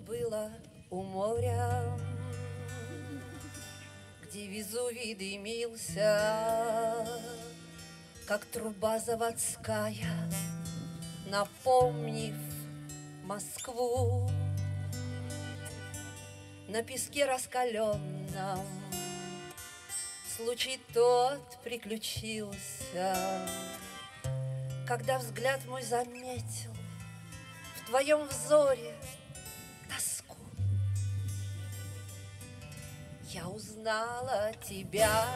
было у моря, где Везувий дымился, как труба заводская, напомнив Москву. На песке раскаленном случай тот приключился, когда взгляд мой заметил в твоем взоре тоску. Я узнала тебя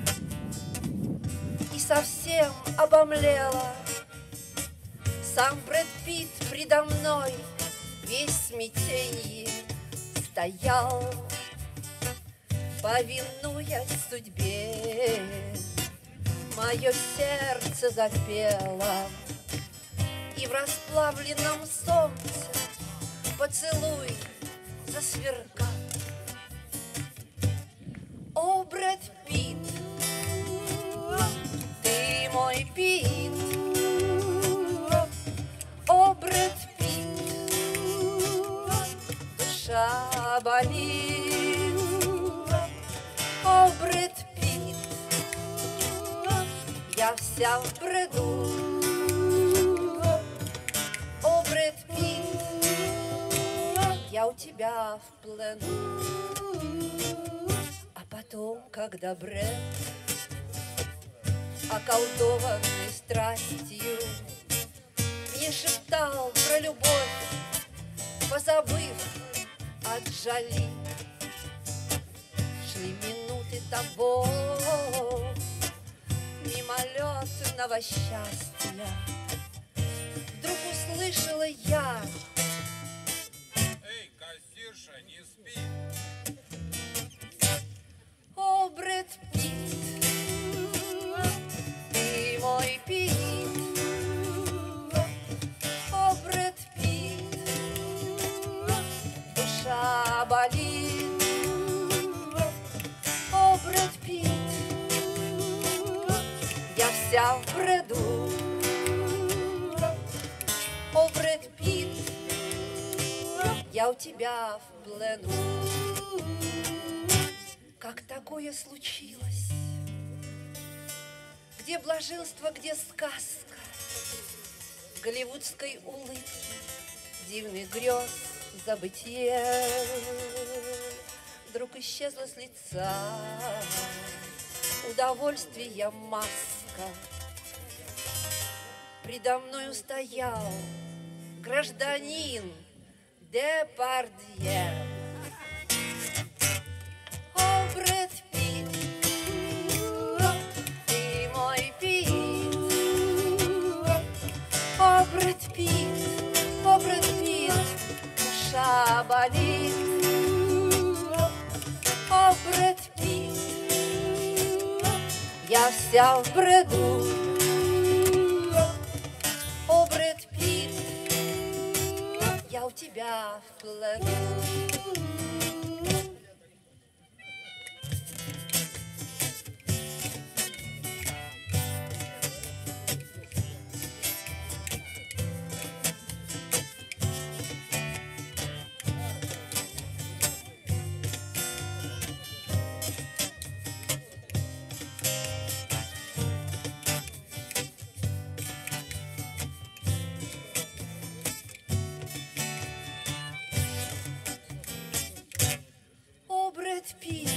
и совсем обомлела. Сам Брэд Питт предо мной весь в смятенье стоял, повинуясь судьбе, мое сердце запело, и в расплавленном солнце поцелуй засверкал. О, Брэд Питт, ты мой Питт, о, Брэд Питт, душа болит, о, Брэд Питт, я вся в бреду, о, Брэд Питт, я у тебя в плену. А потом, когда Брэд, околдованный страстью, мне шептал про любовь, позабыв от Джоли, шли минуты того мимолетного счастья. Вдруг услышала я: эй, кассирша, не спи. о, Брэд Питт, ты мой Питт, о, Брэд Питт, душа болит, о, Брэд Питт, я вся в бреду, о, Брэд Питт, я у тебя в плену. Как такое случилось? Где блаженство, где сказка, голливудской улыбки, дивных грез, забытье? Вдруг исчезла с лица удовольствия маска. Предо мною стоял гражданин Депардье. О, Брэд Питт, ты мой Питт, о, Брэд Питт, о, Брэд Питт, душа болит, о, Брэд Питт, я вся в бреду, о, Брэд Питт, я у тебя в плену. О, Брэд Питт,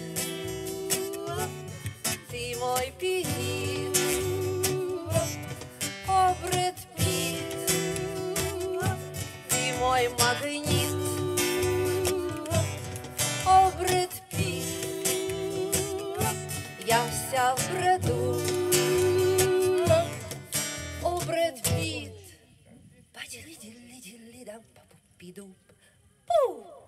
ты мой Питт, о, Брэд Питт, ты мой магнит, о, Брэд Питт, я вся в бреду, о, Брэд Питт, па-дили-дили-дили-дам-па-пу-пи-ду, пу.